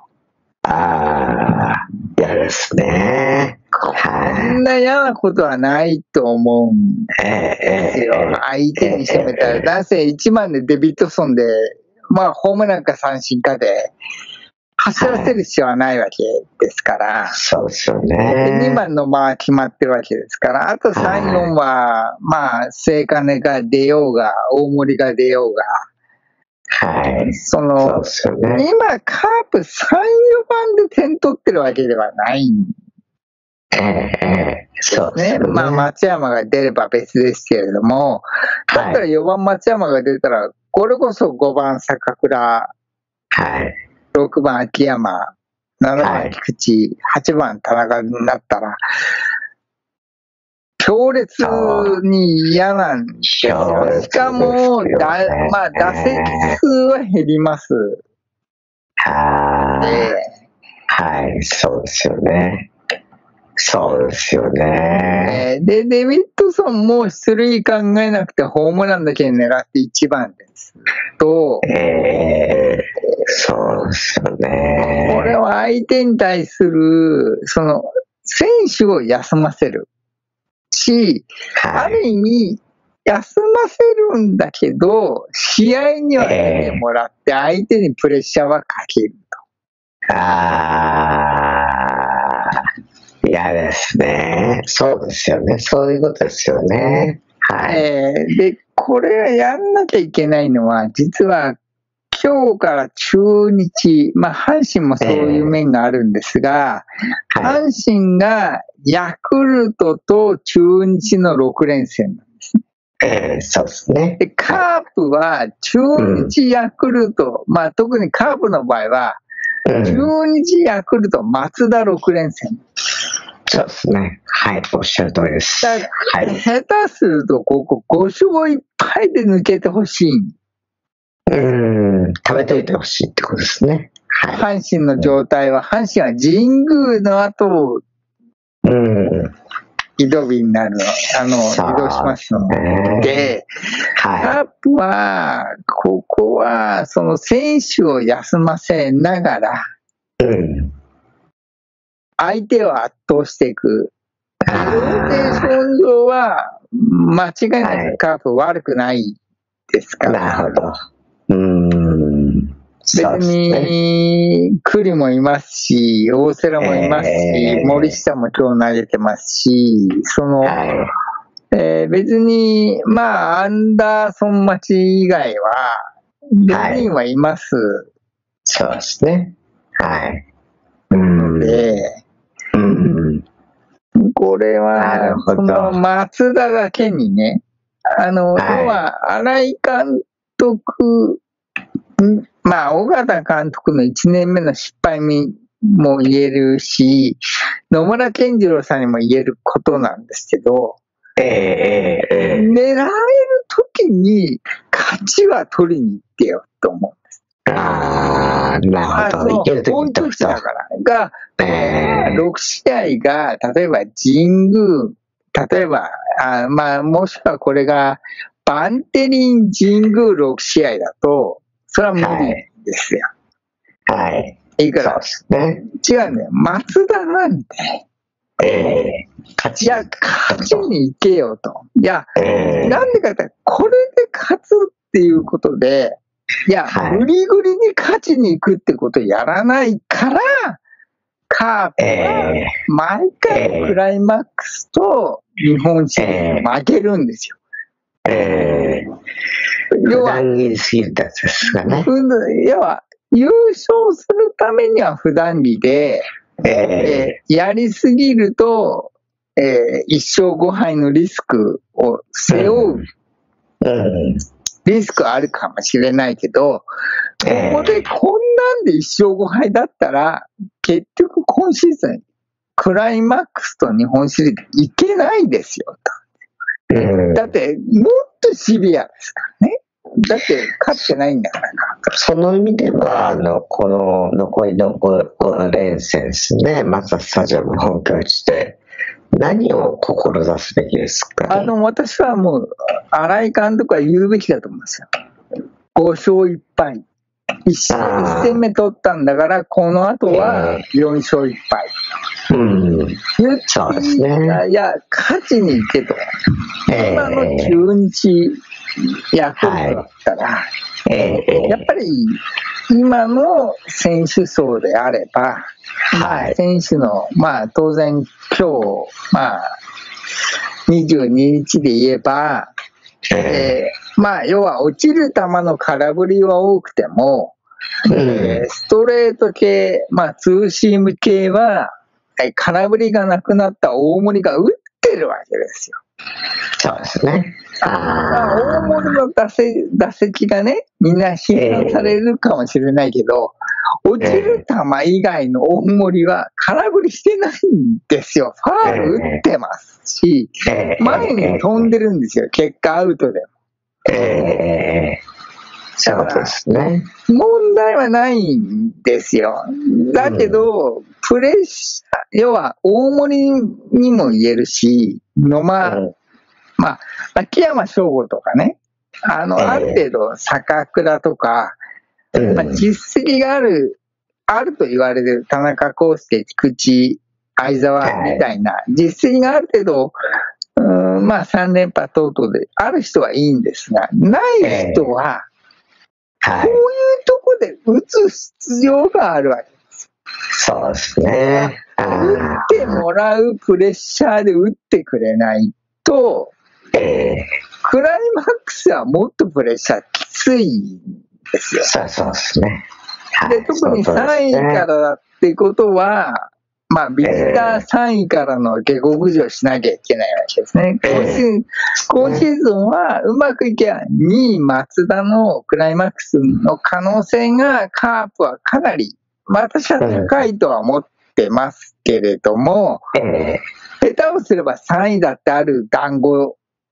S2: 嫌ですね。
S1: こんな嫌なことはないと思うんですよ。相手にしてみたら、男性1番でデビッドソンで、まあ、ホームランか三振かで、走らせる必要はないわけですから。
S2: そうですよね。
S1: 2番のまあ決まってるわけですから、あと3、4は、まあ、末金が出ようが、大森が出ようが、今、カープ3、4番で点取ってるわけではないん
S2: そうですね。
S1: まあ、松山が出れば別ですけれども、だったら4番松山が出たら、これこそ5番坂倉、6番秋山、7番菊池、8番田中になったら、強烈に嫌なんですよ。しかも、まあ、打席数は減ります。
S2: そうですよね。そうですよね。
S1: で、デビッドソンも出塁考えなくてホームランだけ狙って1番ですと、
S2: そうですよね。
S1: これは相手に対する、選手を休ませるし、ある意味、休ませるんだけど、試合には出てもらって相手にプレッシャーはかけると。
S2: 嫌ですね。そうですよね。そういうことですよね。
S1: で、 これやんなきゃいけないのは、実は今日から中日、阪神もそういう面があるんですが、阪神がヤクルトと中日の6連戦なんです
S2: ね。そうですね。
S1: で、カープは中日ヤクルト、特にカープの場合は、中日ヤクルト松田6連戦。
S2: そうですね。はい、おっしゃる通りです。
S1: 下手すると、ここ5勝1敗で抜けてほしい。
S2: 食べといてほしいってことですね。
S1: はい、阪神の状態は、阪神は神宮の後、移動日になるの、移動しますので、カープは、ここは、その選手を休ませながら、相手を圧倒していく。ローテーション上は、間違いなくカープ悪くないですから。
S2: なるほど。
S1: 別に、栗もいますし、大瀬良もいますし、森下も今日投げてますし、別に、アンダーソン待ち以外は、4人はいます。
S2: そうですね。はい。
S1: で、これは、その松田だけにね、要は、新井監督、尾形監督の1年目の失敗も言えるし、野村健次郎さんにも言えることなんですけど、狙える時に勝ちは取りに行ってよと思うんです。
S2: なるほど。いける時
S1: だからが、6試合が、例えば神宮、例えば、もしくはこれがバンテリン神宮6試合だと、それは無理ですよ。いいから、違うんだよ。松田なんて、勝ちに行けよと。なんでかって、これで勝つっていうことで、グリグリに勝ちに行くってことをやらないから、カープは毎回クライマックスと日本シリーズ負けるんですよ。
S2: 普段着すぎるやつですがね。
S1: 要は、優勝するためには普段着で、やりすぎると、1勝5敗のリスクを背負う。リスクあるかもしれないけど、ここでこんなんで1勝5敗だったら、結局今シーズン、クライマックスと日本シリーズいけないですよ。だって、もっとシビアですからね。だって勝ってないんだから。
S2: その意味では、この残りの5連戦ですね、マツダスタジアム本拠地で、何を志すべきですか、ね、
S1: 私はもう、新井監督は言うべきだと思うんですよ。5勝1敗。1戦目取ったんだから、この後は4勝1敗。
S2: そうですね。
S1: 勝ちに行けと。今の中日ヤクルトだったら、やっぱり今の選手層であれば、選手の、当然今日、22日で言えば、要は落ちる球の空振りは多くても、ストレート系、ツーシーム系は、空振りがなくなった大森が打ってるわけですよ。
S2: そうですね。
S1: 大森の打席がね、みんな批判されるかもしれないけど、落ちる球以外の大森は空振りしてないんですよ。ファール打ってますし、前に飛んでるんですよ。結果アウトでも。
S2: そうですね。
S1: 問題はないんですよ。だけど、プレッシャー、要は大森にも言えるし、秋山翔吾とかね、ある程度坂倉とか、実績があると言われる田中康介、菊池、相澤みたいな、実績がある程度、3連覇等々である人はいいんですが、ない人は、こういうとこで打つ必要があるわけです。
S2: そうですね。
S1: 打ってもらうプレッシャーで打ってくれないと、 クライマックスはもっとプレッシャーきついんですよ。
S2: そうですね。
S1: で、特に3位からだってことは、まあ、ビジター3位からの下克上しなきゃいけないわけですね。今シーズンはうまくいけば2位松田のクライマックスの可能性がカープはかなり、私は高いとは思ってますけれども、下手をすれば3位だってある団子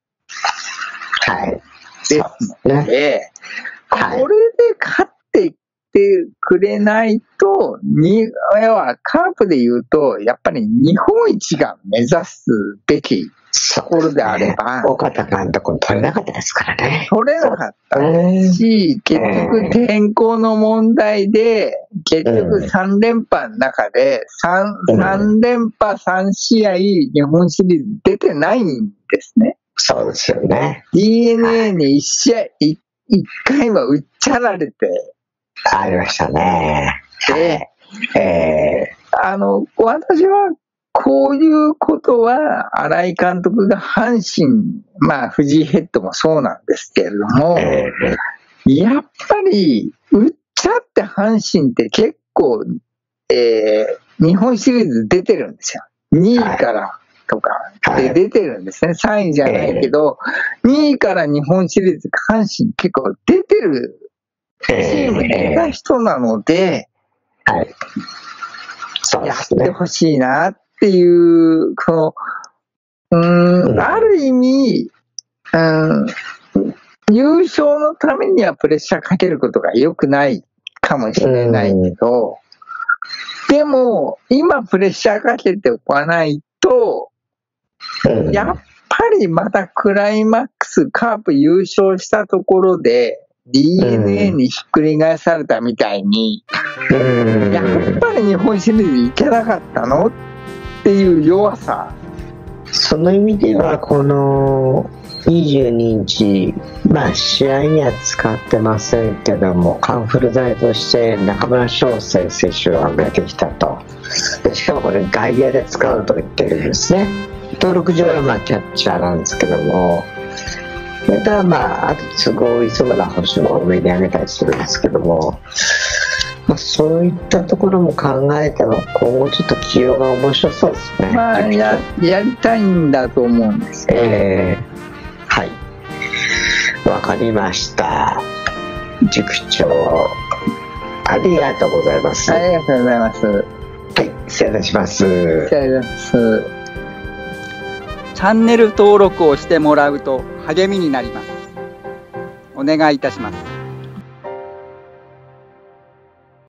S1: ですので、これで勝っててくれないと、要はカープで言うと、やっぱり日本一が目指すべきところであれば、
S2: 岡田監督取れなかったですからね。
S1: 取れなかったし、結局天候の問題で、結局3連覇の中で3連覇3試合日本シリーズ出てないんですね。
S2: そうですよね。
S1: DNA に1回は打っちゃられて、
S2: ありましたね。
S1: 私はこういうことは新井監督が阪神、藤井ヘッドもそうなんですけれども、やっぱり打っちゃって阪神って結構、日本シリーズ出てるんですよ。2位からとかで出てるんですね。3位じゃないけど、2位から日本シリーズ阪神結構出てるチームにいた人なので、やってほしいなっていう、ある意味、優勝のためにはプレッシャーかけることが良くないかもしれないけど、でも、今プレッシャーかけておかないと、やっぱりまたクライマックス、カープ優勝したところで、DNA にひっくり返されたみたいに、やっぱり日本シリーズいけなかったのっていう弱さ。
S2: その意味では、この22日、試合には使ってませんけども、カンフル剤として中村翔成選手を挙げてきたと。しかもこれ外野で使うと言ってるんですね。登録上はキャッチャーなんですけども、またあと都合磯村捕手も上に上げたりするんですけども、そういったところも考えては今後ちょっと起用が面白そうですね。
S1: やりたいんだと思うんですよ。
S2: はい、わかりました。塾長、ありがとうございます。
S1: ありがとうございます。
S2: はい、失礼いたします。
S1: 失礼いたします。
S3: チャンネル登録をしてもらうと励みになります。お願いいたします。